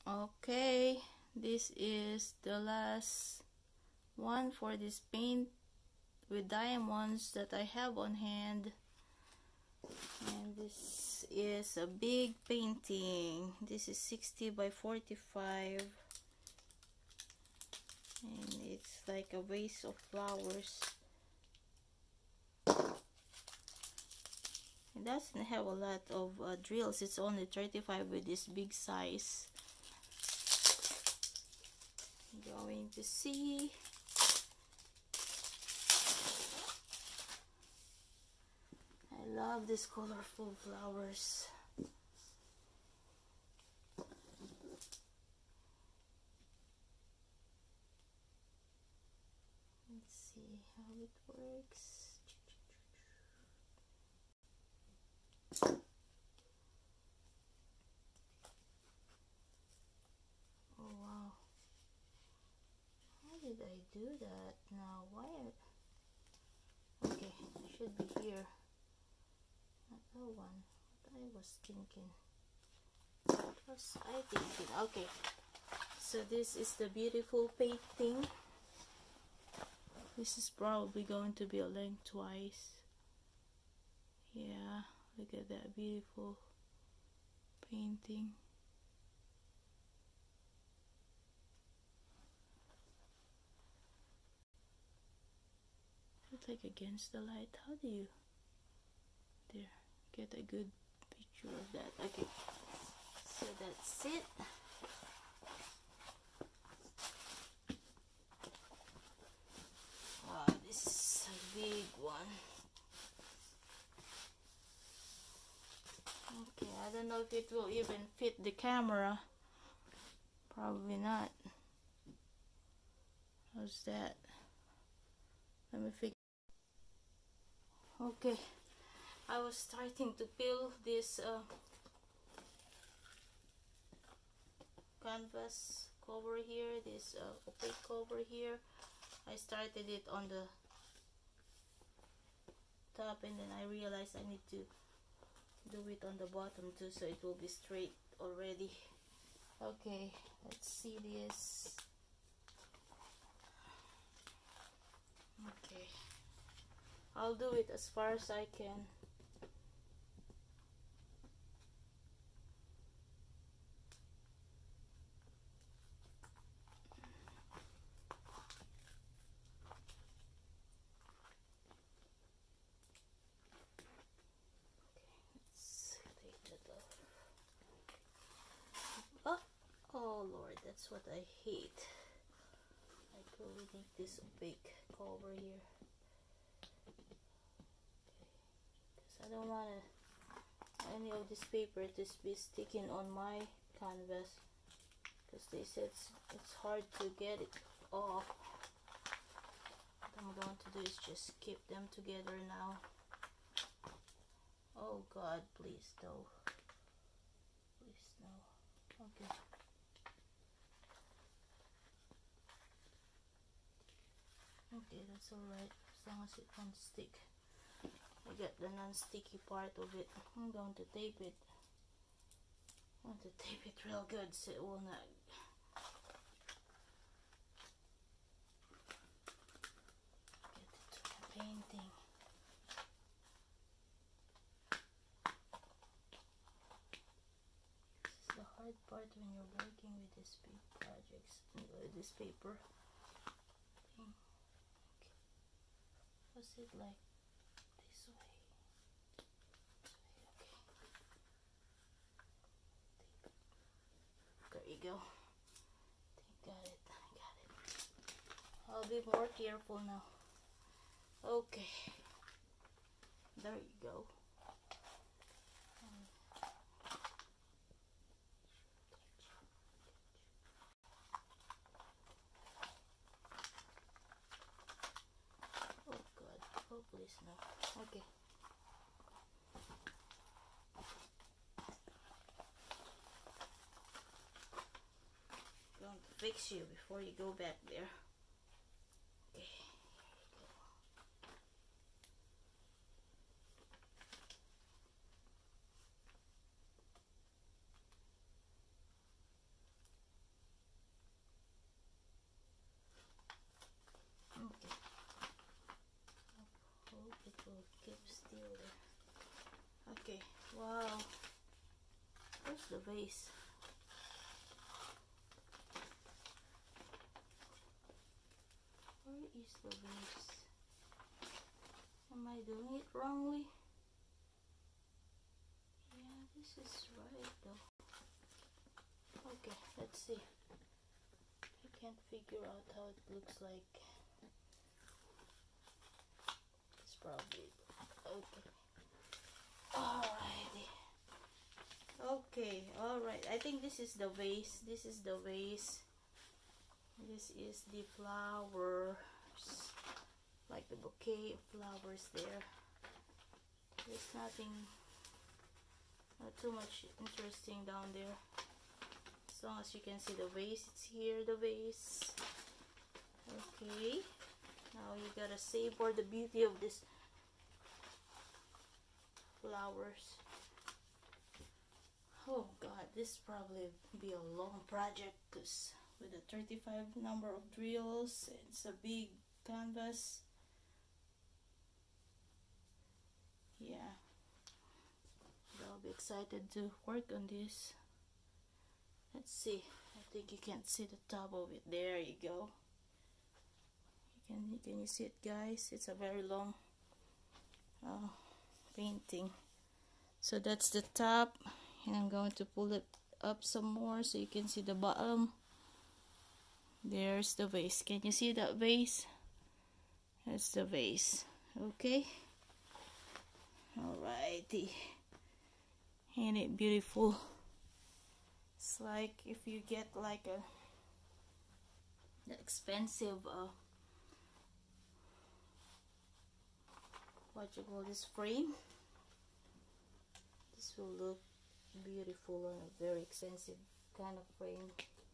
Okay, this is the last one for this paint with diamonds that I have on hand, and this is a big painting. This is 60 by 45, and it's like a vase of flowers. It doesn't have a lot of drills. It's only 35 with this big size. I'm going to see. I love these colorful flowers. Let's see how it works. Oh wow. How did I do that now? Why? Okay, it should be here. Not that one. What I was thinking. What was I thinking? Okay. So this is the beautiful painting. This is probably going to be a lengthwise. Yeah, look at that beautiful painting. It's like against the light. How do you get a good picture of that? Okay, so that's it. Wow, this is a big one. Okay, I don't know if it will even fit the camera. Probably not. How's that? Let me fix. Okay, I was starting to peel this canvas cover here, this opaque cover here. I started it on the top, and then I realized I need to do it on the bottom too, so it will be straight already. Okay, let's see this. Okay, I'll do it as far as I can. Oh Lord, that's what I hate. I really need this opaque cover here. Because I don't want any of this paper to be sticking on my canvas. Because they said it's hard to get it off. What I'm going to do is just keep them together now. Oh God, please no. Please no. Okay. Okay, that's alright, as long as it won't stick. I got the non-sticky part of it. I'm going to tape it. I want to tape it real good so it will not get into the painting. This is the hard part when you're working with these big projects, with this paper. Was it like this way? Okay. There you go. Got it. I got it. I'll be more careful now. Okay. There you go. Oh please no. Okay. Going to fix you before you go back there. Okay. kept still there. Okay, wow. Where's the vase? Where is the vase? Am I doing it wrongly? Yeah, this is right though. Okay, let's see. I can't figure out how it looks like. It's probably okay. Alrighty. Okay, alright. I think this is the vase. This is the vase. This is the flowers. Like the bouquet of flowers there. There's nothing, not too much interesting down there. As long as you can see the vase, it's here, the vase. Okay. Now you gotta savor the beauty of this flowers. Oh god, this probably be a long project because with a 35 number of drills, it's a big canvas. Yeah, I'll be excited to work on this. Let's see. I think you can't see the top of it. There you go. Can you see it, guys? It's a very long painting. So that's the top, and I'm going to pull it up some more so you can see the bottom. There's the vase. Can you see that vase? That's the vase. Okay. Alrighty. Ain't it beautiful? It's like if you get like a expensive what you call this frame. This will look beautiful on a very expensive kind of frame.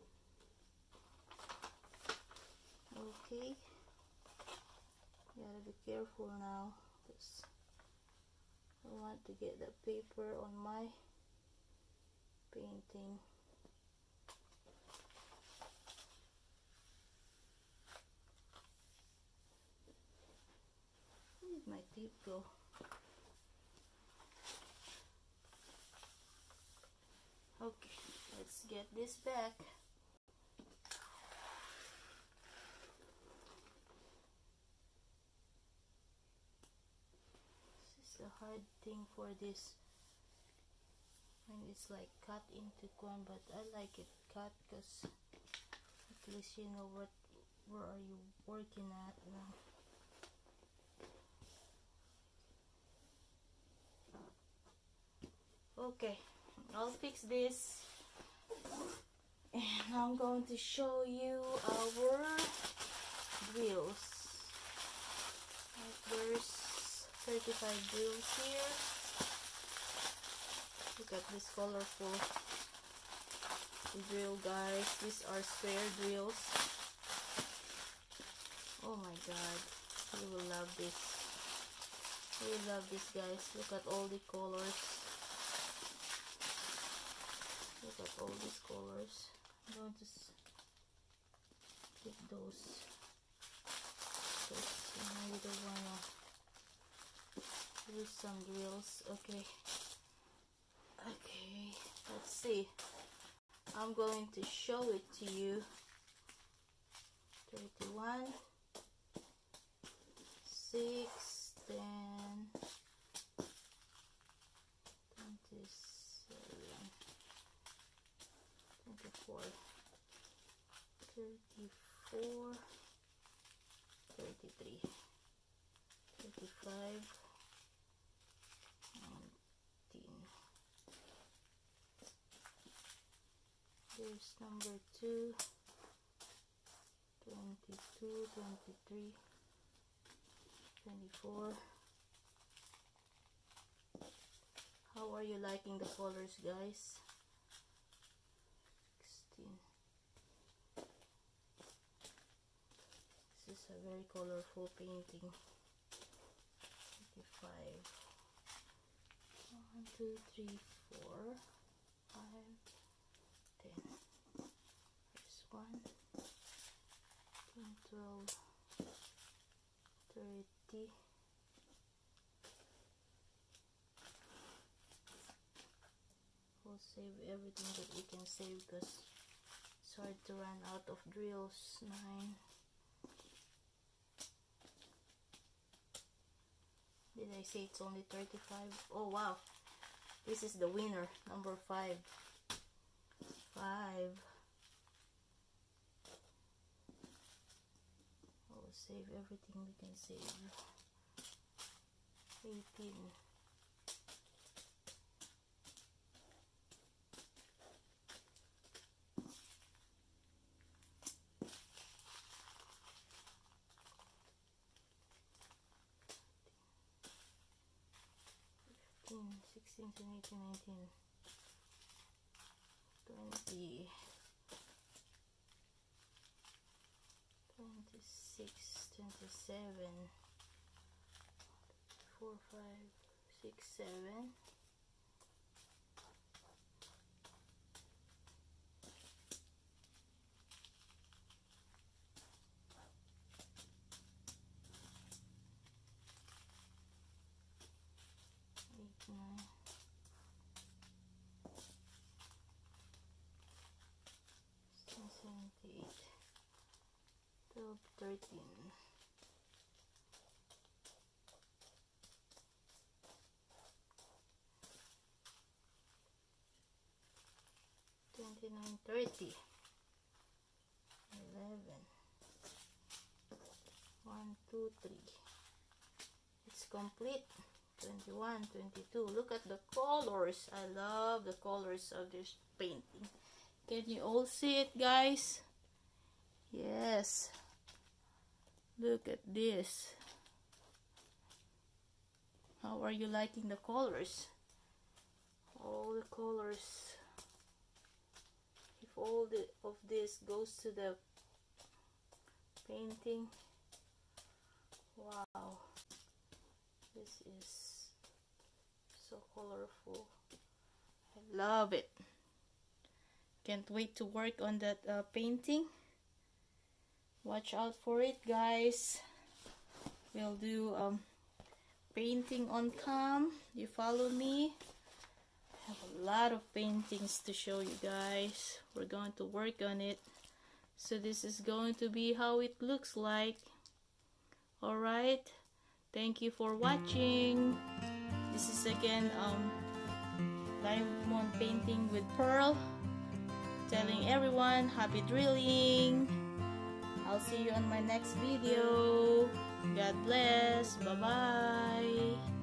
Okay. Gotta be careful now because I want to get the paper on my painting. Where did my tape go? Okay, let's get this back. This is the hard thing for this when it's like cut into corn, but I like it cut because at least you know where are you working at now. Okay, I'll fix this and I'm going to show you our drills. There's 35 drills here. Look at this colorful drill, guys. These are square drills. Oh my god, you will love this. You will love this, guys. Look at all the colors. Look at all these colors. I'm going to keep those. You don't wanna use some drills. Okay. Okay. Let's see. I'm going to show it to you. 31, 6, 10, 27, 24, 34, 33, 35, 19. There's number 2, 22, 23, 24. How are you liking the colors, guys? 16. This is a very colorful painting. 25. 1, 2, 3, 4, 5, 10. There's 1, 10, 12, 30, Save everything that we can save because it's hard to run out of drills. 9. Did I say it's only 35? Oh wow, this is the winner, number 5. 5. Oh, save everything we can save. 18. 16, 17, 18, 19, 20, 26, 27, 4, 5, 6, 7, 8, 9, 17, 8, 12, 13, 29, 30, 11, 1, 2, 3. It's complete. 21, 22. Look at the colors. I love the colors of this painting. Can you all see it, guys? Yes. Look at this. How are you liking the colors? All the colors. If all of this goes to the painting, wow, this is so colorful. I love it. Can't wait to work on that painting. Watch out for it, guys. We'll do painting on cam. You follow me. I have a lot of paintings to show you guys. We're going to work on it. So this is going to be how it looks like. Alright. Thank you for watching. This is again diamond painting with pearl. Telling everyone happy drilling. I'll see you on my next video. God bless. Bye bye.